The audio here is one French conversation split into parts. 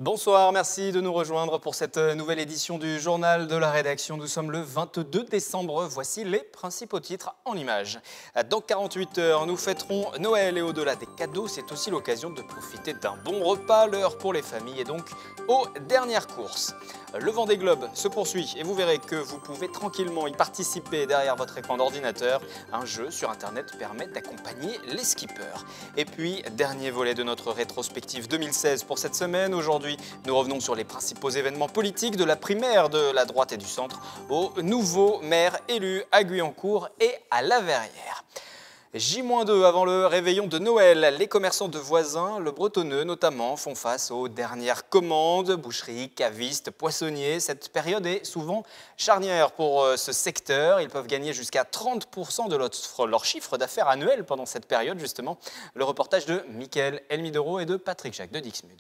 Bonsoir, merci de nous rejoindre pour cette nouvelle édition du Journal de la Rédaction. Nous sommes le 22 décembre, voici les principaux titres en images. Dans 48 heures, nous fêterons Noël et au-delà des cadeaux, c'est aussi l'occasion de profiter d'un bon repas. L'heure pour les familles est donc aux dernières courses. Le Vendée Globe se poursuit et vous verrez que vous pouvez tranquillement y participer derrière votre écran d'ordinateur. Un jeu sur Internet permet d'accompagner les skippers. Et puis, dernier volet de notre rétrospective 2016 pour cette semaine. Aujourd'hui, nous revenons sur les principaux événements politiques de la primaire de la droite et du centre aux nouveaux maires élus à Guyancourt et à La Verrière. J-2 avant le réveillon de Noël, les commerçants de voisins, le Bretonneux notamment, font face aux dernières commandes, boucheries, cavistes, poissonniers. Cette période est souvent charnière pour ce secteur. Ils peuvent gagner jusqu'à 30% de leur chiffre d'affaires annuel pendant cette période justement. Le reportage de Mickaël Elmidoro et de Patrick Jacques de Dixmude.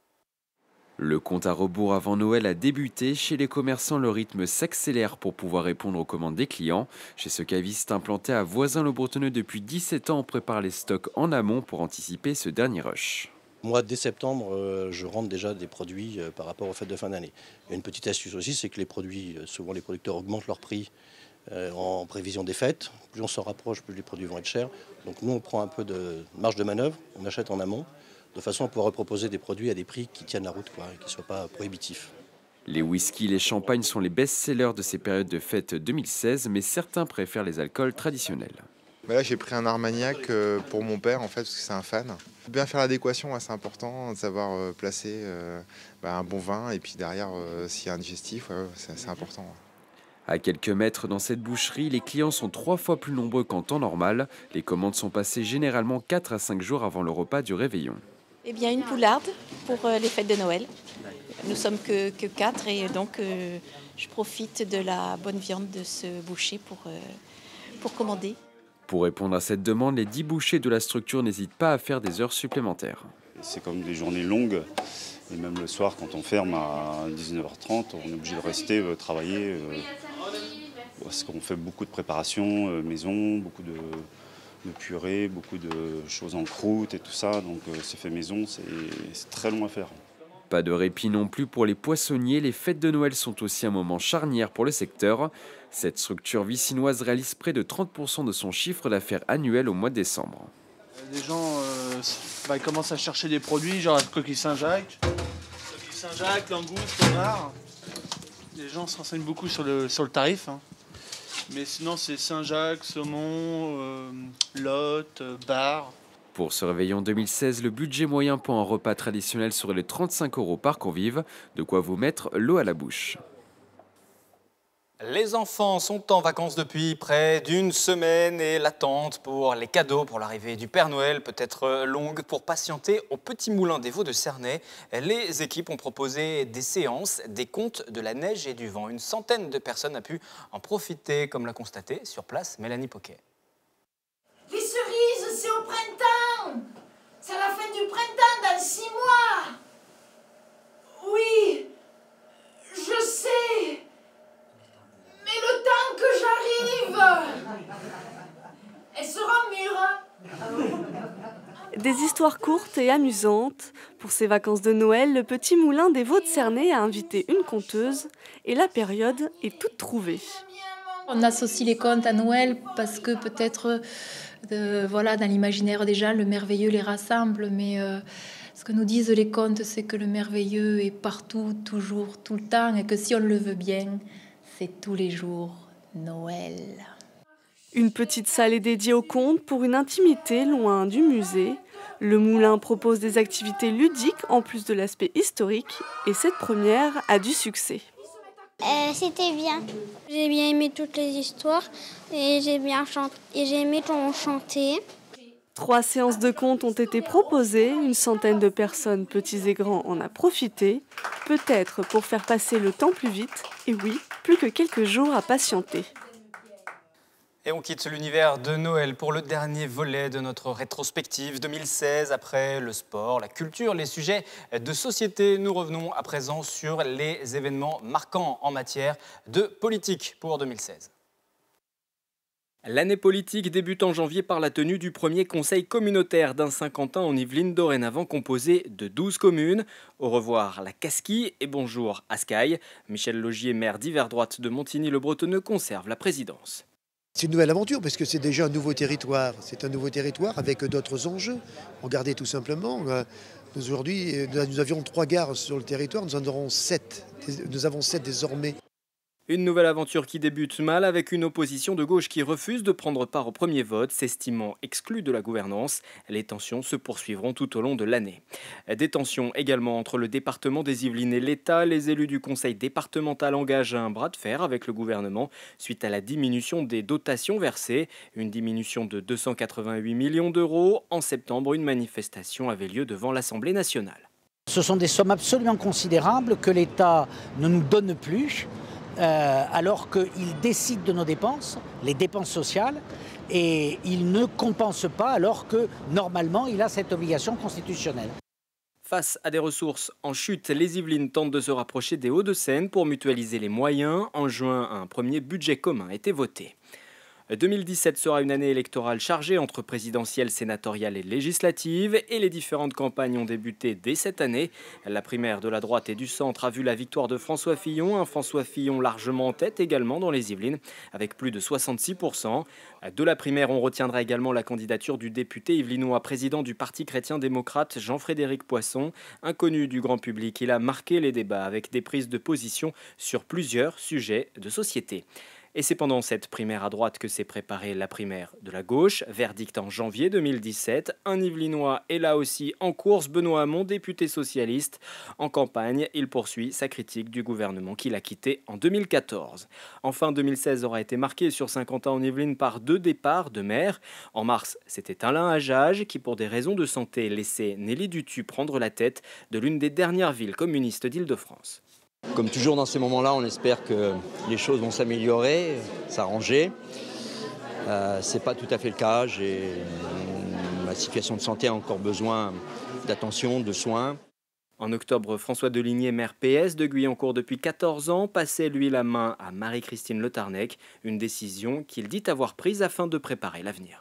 Le compte à rebours avant Noël a débuté. Chez les commerçants, le rythme s'accélère pour pouvoir répondre aux commandes des clients. Chez ce caviste implanté à Voisins-le-Bretonneux depuis 17 ans, on prépare les stocks en amont pour anticiper ce dernier rush. Moi, dès septembre, je rentre déjà des produits par rapport aux fêtes de fin d'année. Une petite astuce aussi, c'est que les produits, souvent les producteurs augmentent leur prix en prévision des fêtes. Plus on s'en rapproche, plus les produits vont être chers. Donc nous, on prend un peu de marge de manœuvre, on achète en amont, de façon à pouvoir proposer des produits à des prix qui tiennent la route, et qui ne soient pas prohibitifs. Les whiskies et les champagnes sont les best-sellers de ces périodes de fête 2016, mais certains préfèrent les alcools traditionnels. Là, j'ai pris un Armagnac pour mon père, en fait, parce que c'est un fan. Bien faire l'adéquation, c'est important, de savoir placer un bon vin, et puis derrière, s'il y a un digestif, c'est important. À quelques mètres dans cette boucherie, les clients sont 3 fois plus nombreux qu'en temps normal. Les commandes sont passées généralement 4 à 5 jours avant le repas du réveillon. Eh bien, une poularde pour les fêtes de Noël. Nous sommes que 4 et donc je profite de la bonne viande de ce boucher pour commander. Pour répondre à cette demande, les 10 bouchers de la structure n'hésitent pas à faire des heures supplémentaires. C'est comme des journées longues. Et même le soir, quand on ferme à 19h30, on est obligé de rester travailler. Parce qu'on fait beaucoup de préparations maison, beaucoup de purée, beaucoup de choses en croûte et tout ça. Donc c'est fait maison, c'est très long à faire. Pas de répit non plus pour les poissonniers. Les fêtes de Noël sont aussi un moment charnière pour le secteur. Cette structure vicinoise réalise près de 30% de son chiffre d'affaires annuel au mois de décembre. Les gens ils commencent à chercher des produits, genre la coquille Saint-Jacques, langouste, homard. Les gens se renseignent beaucoup sur le tarif. Mais sinon, c'est Saint-Jacques, saumon, lotte, bar. Pour ce réveillon 2016, le budget moyen pour un repas traditionnel serait de 35 € par convive, de quoi vous mettre l'eau à la bouche. Les enfants sont en vacances depuis près d'une semaine et l'attente pour les cadeaux pour l'arrivée du Père Noël peut être longue. Pour patienter au Petit Moulin des Vaux de Cernay, les équipes ont proposé des séances, des contes de la neige et du vent. Une centaine de personnes a pu en profiter, comme l'a constaté sur place Mélanie Poquet. Les cerises, c'est au printemps! C'est à la fin du printemps, dans 6 mois! Oui, je sais! Mais le temps que j'arrive, elles seront mûres. Des histoires courtes et amusantes. Pour ces vacances de Noël, le Petit Moulin des Vaux de Cernay a invité une conteuse et la période est toute trouvée. On associe les contes à Noël parce que peut-être, dans l'imaginaire déjà, le merveilleux les rassemble. Mais ce que nous disent les contes, c'est que le merveilleux est partout, toujours, tout le temps, et que si on le veut bien, c'est tous les jours Noël. Une petite salle est dédiée aux contes pour une intimité loin du musée. Le moulin propose des activités ludiques en plus de l'aspect historique et cette première a du succès. C'était bien. J'ai bien aimé toutes les histoires et j'ai aimé chanter. 3 séances de contes ont été proposées, une centaine de personnes, petits et grands, en a profité, peut-être pour faire passer le temps plus vite, et oui, plus que quelques jours à patienter. Et on quitte l'univers de Noël pour le dernier volet de notre rétrospective 2016. Après le sport, la culture, les sujets de société, nous revenons à présent sur les événements marquants en matière de politique pour 2016. L'année politique débute en janvier par la tenue du premier conseil communautaire d'un Saint-Quentin en Yvelines, dorénavant composé de 12 communes. Au revoir la Casquille et bonjour à Sky. Michel Logier, maire d'Yverdroite de Montigny-le-Bretonneux, conserve la présidence. C'est une nouvelle aventure parce que c'est déjà un nouveau territoire. C'est un nouveau territoire avec d'autres enjeux. Regardez tout simplement, aujourd'hui, nous avions 3 gares sur le territoire, nous en aurons 7. Nous avons 7 désormais. Une nouvelle aventure qui débute mal avec une opposition de gauche qui refuse de prendre part au premier vote, s'estimant exclue de la gouvernance. Les tensions se poursuivront tout au long de l'année. Des tensions également entre le département des Yvelines et l'État. Les élus du conseil départemental engagent un bras de fer avec le gouvernement suite à la diminution des dotations versées. Une diminution de 288 millions d'euros. En septembre, une manifestation avait lieu devant l'Assemblée nationale. Ce sont des sommes absolument considérables que l'État ne nous donne plus. Alors qu'il décide de nos dépenses, les dépenses sociales, et il ne compense pas alors que normalement il a cette obligation constitutionnelle. Face à des ressources en chute, les Yvelines tentent de se rapprocher des Hauts-de-Seine pour mutualiser les moyens. En juin, un premier budget commun a été voté. 2017 sera une année électorale chargée entre présidentielle, sénatoriale et législative et les différentes campagnes ont débuté dès cette année. La primaire de la droite et du centre a vu la victoire de François Fillon, un François Fillon largement en tête également dans les Yvelines avec plus de 66%. De la primaire, on retiendra également la candidature du député yvelinois président du Parti chrétien-démocrate Jean-Frédéric Poisson. Inconnu du grand public, il a marqué les débats avec des prises de position sur plusieurs sujets de société. Et c'est pendant cette primaire à droite que s'est préparée la primaire de la gauche. Verdict en janvier 2017. Un Yvelinois est là aussi en course. Benoît Hamon, député socialiste. En campagne, il poursuit sa critique du gouvernement qu'il a quitté en 2014. Enfin, 2016 aura été marqué sur Saint-Quentin en Yvelines par 2 départs de maires. En mars, c'était Alain Hajaj qui, pour des raisons de santé, laissait Nelly Dutu prendre la tête de l'une des dernières villes communistes d'Île-de-France. Comme toujours dans ces moments-là, on espère que les choses vont s'améliorer, s'arranger. Ce n'est pas tout à fait le cas. Ma situation de santé a encore besoin d'attention, de soins. En octobre, François Deligné, maire PS de Guyancourt depuis 14 ans, passait lui la main à Marie-Christine Le Tarnec, une décision qu'il dit avoir prise afin de préparer l'avenir.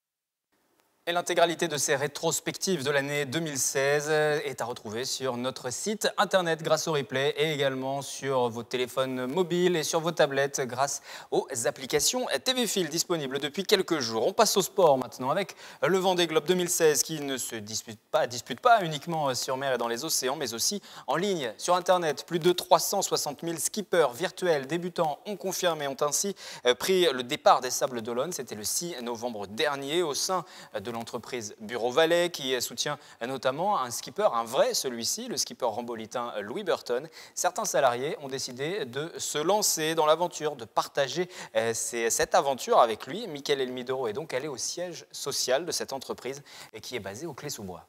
Et l'intégralité de ces rétrospectives de l'année 2016 est à retrouver sur notre site internet grâce au replay et également sur vos téléphones mobiles et sur vos tablettes grâce aux applications TVFil disponibles depuis quelques jours. On passe au sport maintenant avec le Vendée Globe 2016 qui ne se dispute pas uniquement sur mer et dans les océans mais aussi en ligne sur internet. Plus de 360 000 skippers virtuels débutants ont confirmé, ont ainsi pris le départ des Sables d'Olonne. C'était le 6 novembre dernier au sein de l'entreprise Bureau Valais qui soutient notamment un skipper, un vrai celui-ci, le skipper rambolitain Louis Burton. Certains salariés ont décidé de se lancer dans l'aventure, de partager cette aventure avec lui. Mickaël Elmidoro est donc allé au siège social de cette entreprise et qui est basé au Clé-sous-Bois.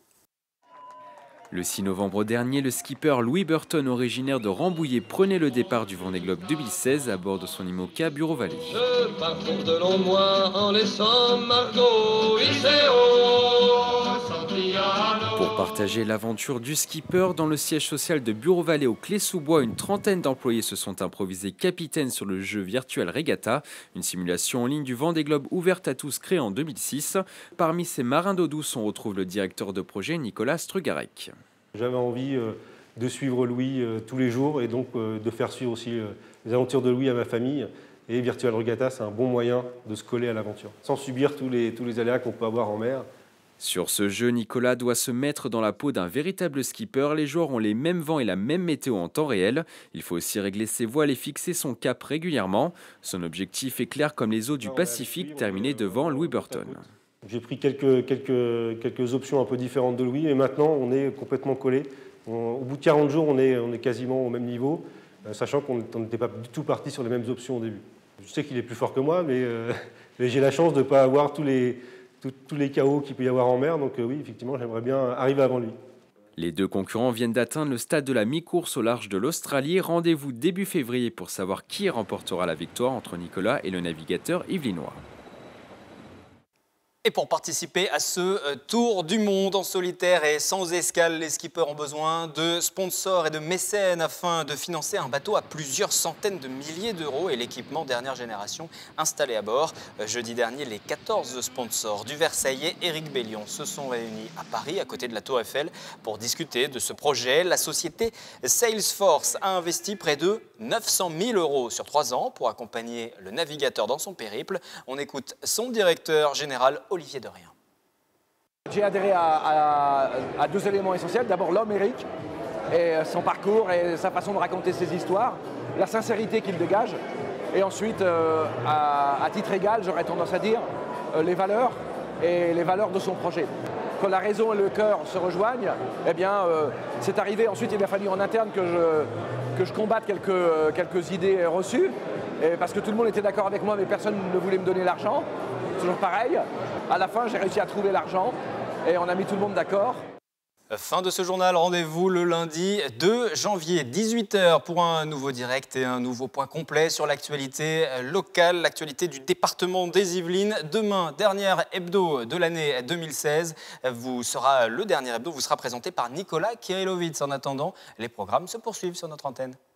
Le 6 novembre dernier, le skipper Louis Burton, originaire de Rambouillet, prenait le départ du Vendée Globe 2016 à bord de son IMOCA Bureau Vallée. Je parcours de longs mois en laissant Margot Pour partager l'aventure du skipper, dans le siège social de Bureau Vallée au Clé-sous-Bois, une trentaine d'employés se sont improvisés capitaines sur le jeu virtuel Regatta, une simulation en ligne du Vendée Globe ouverte à tous créée en 2006. Parmi ces marins d'eau douce, on retrouve le directeur de projet Nicolas Strugarec. J'avais envie de suivre Louis tous les jours et donc de faire suivre aussi les aventures de Louis à ma famille. Et Virtual Regatta, c'est un bon moyen de se coller à l'aventure, sans subir tous les aléas qu'on peut avoir en mer. Sur ce jeu, Nicolas doit se mettre dans la peau d'un véritable skipper. Les joueurs ont les mêmes vents et la même météo en temps réel. Il faut aussi régler ses voiles et fixer son cap régulièrement. Son objectif est clair comme les eaux du Pacifique, terminé devant Louis Burton. J'ai pris quelques options un peu différentes de Louis, et maintenant on est complètement collé. Au bout de 40 jours, on est quasiment au même niveau, sachant qu'on n'était pas du tout parti sur les mêmes options au début. Je sais qu'il est plus fort que moi, mais j'ai la chance de ne pas avoir tous les chaos qu'il peut y avoir en mer, donc oui, effectivement, j'aimerais bien arriver avant lui. Les deux concurrents viennent d'atteindre le stade de la mi-course au large de l'Australie. Rendez-vous début février pour savoir qui remportera la victoire entre Nicolas et le navigateur yvelinois. Et pour participer à ce tour du monde en solitaire et sans escale, les skippers ont besoin de sponsors et de mécènes afin de financer un bateau à plusieurs centaines de milliers d'euros et l'équipement dernière génération installé à bord. Jeudi dernier, les 14 sponsors du Versaillais Éric Bellion se sont réunis à Paris, à côté de la Tour Eiffel, pour discuter de ce projet. La société Salesforce a investi près de 900 000 euros sur 3 ans pour accompagner le navigateur dans son périple. On écoute son directeur général, Olivier Derrien. J'ai adhéré à 2 éléments essentiels. D'abord l'homme Éric, et son parcours et sa façon de raconter ses histoires, la sincérité qu'il dégage. Et ensuite, à titre égal, j'aurais tendance à dire, les valeurs et les valeurs de son projet. Quand la raison et le cœur se rejoignent, eh bien, c'est arrivé. Ensuite, il a fallu en interne que je combatte quelques idées reçues. Parce que tout le monde était d'accord avec moi, mais personne ne voulait me donner l'argent. Toujours pareil. À la fin, j'ai réussi à trouver l'argent et on a mis tout le monde d'accord. Fin de ce journal, rendez-vous le lundi 2 janvier, 18 h pour un nouveau direct et un nouveau point complet sur l'actualité locale, l'actualité du département des Yvelines. Demain, dernière hebdo de l'année 2016, le dernier hebdo vous sera présenté par Nicolas Kirillovitz. En attendant, les programmes se poursuivent sur notre antenne.